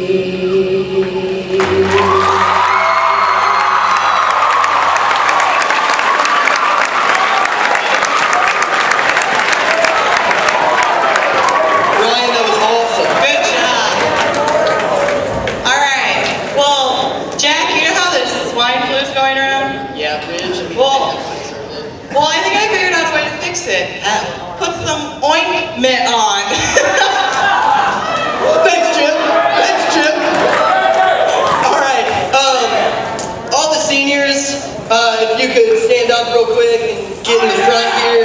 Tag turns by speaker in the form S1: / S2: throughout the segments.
S1: Well, I think I figured out a way to fix it. Put some ointment on.
S2: Thanks, Jim. Thanks, Jim. All right. All the seniors, if you could stand up real quick and get in the front here.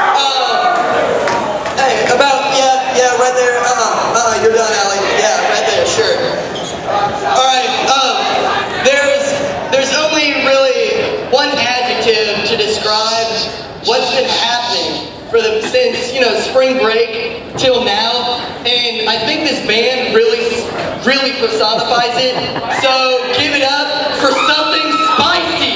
S2: Hey, yeah, right there. You're done, Allie. Yeah, right there. Sure. All right. There's only really one adjective to describe what's been happening since spring break till now, and I think this band really personifies it. So give it up for Something Spicy.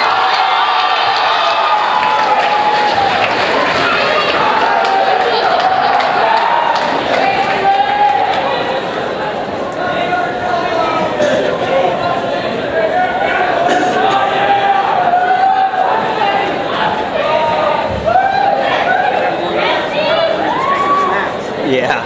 S3: Yeah.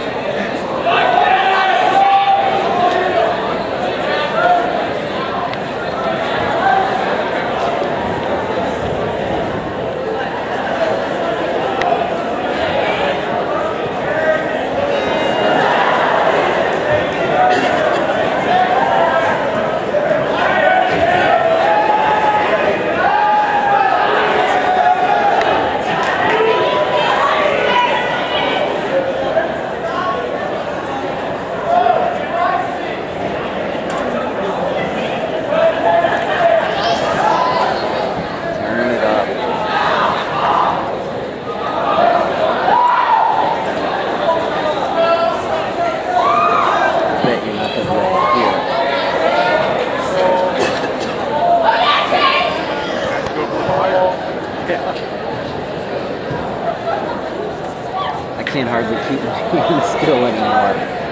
S3: I can't hardly keep it still anymore.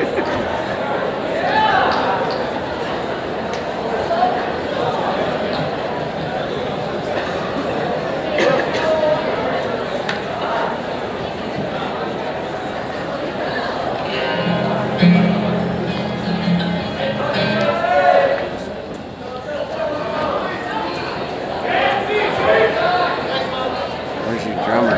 S3: Where's your drummer?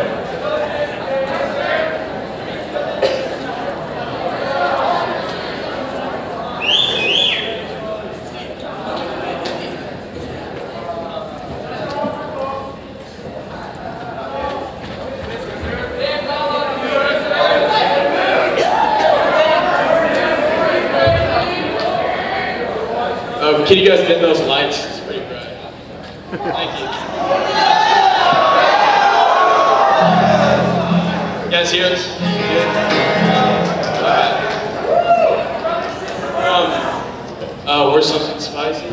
S4: Can you guys get those lights? It's pretty bright. Thank you. You guys hear us? Good? Alright. We're Something Spicy.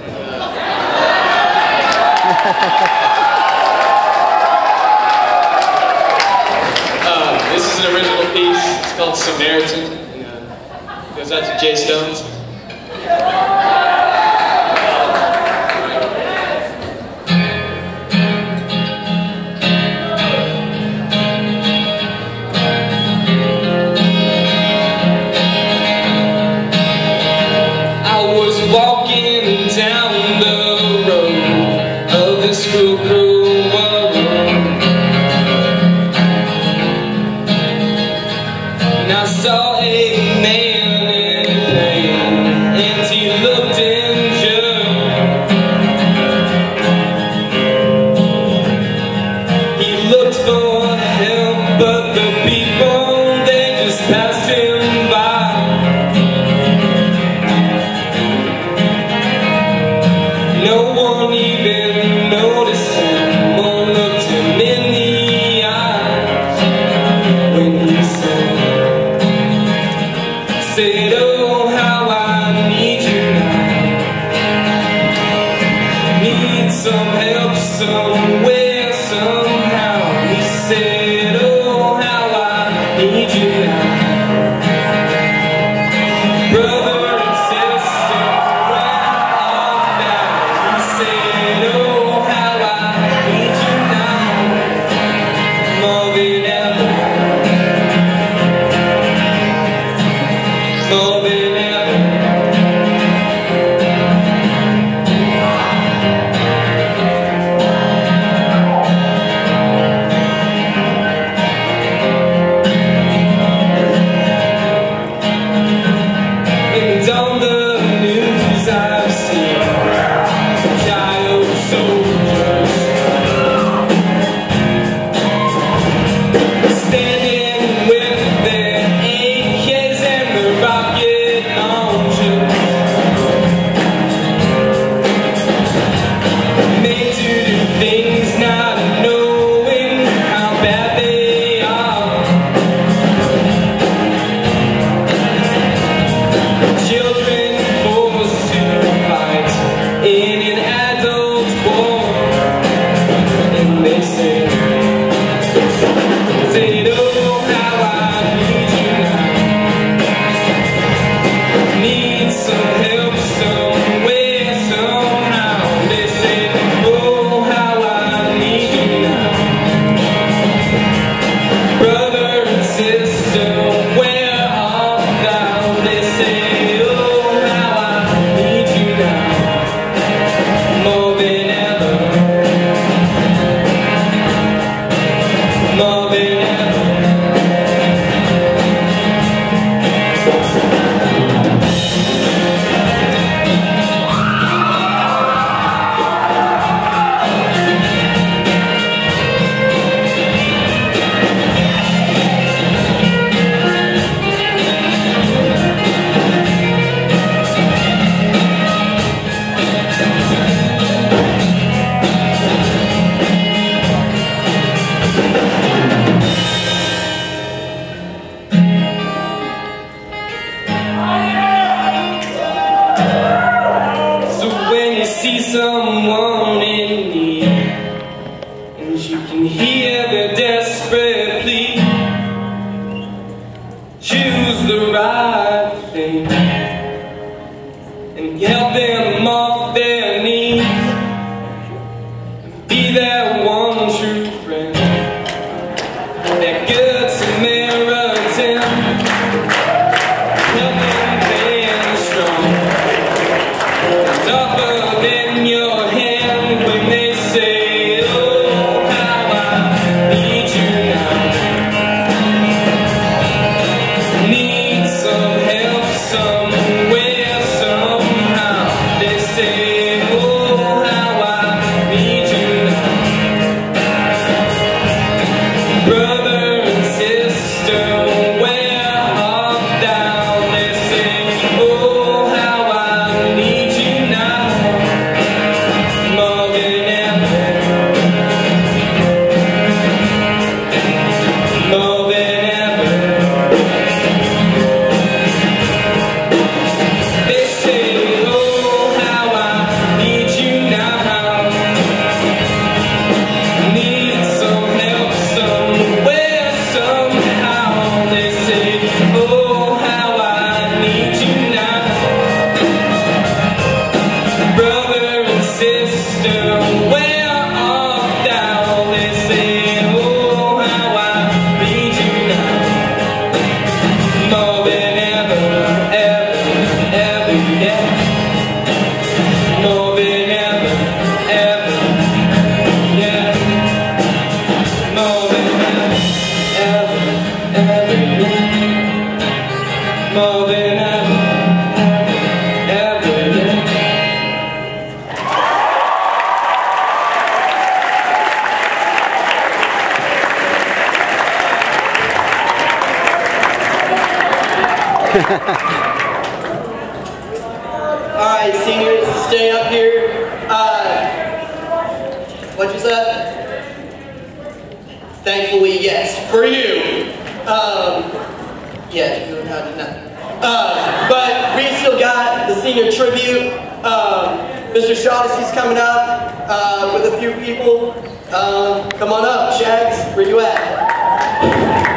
S4: This is an original piece. It's called Samaritan. And, goes out to Jay Stones.
S5: Walking down the road of this cruel world, and I saw a man in pain, and he looked injured. He looked for help, but the people, they just passed him by. No one even noticed him or looked him in the eyes when he said, oh, how I need you now. Need some help somewhere, somehow. He said, oh, how I need you now. see someone in need, and you can hear their desperate plea. Choose the right thing and help them off their knees. Be that one true friend, that good Samaritan. Help them stand strong, tougher than your hand when they say, oh, how I need you now. Need some help somewhere, somehow. They say, oh, how I need you now. Brother and sister, where art thou? They say, oh, how I need you now. More than ever. More than ever. They say, oh, how I need you now. Need some help somewhere, somehow. They say, oh, how I need you now. Brother and sister, where art thou? They say, oh, how I need you now. More than ever, ever, ever, yeah. More than ever, ever, yeah. More than ever, ever, ever, yeah. More than ever, ever, ever, yeah.
S2: Alright, seniors, stay up here. What'd you say? Thankfully, yes, for you. Yeah, you know how to do that. But we still got the senior tribute. Mr. Shaughnessy's coming up with a few people. Come on up, Shags, where you at?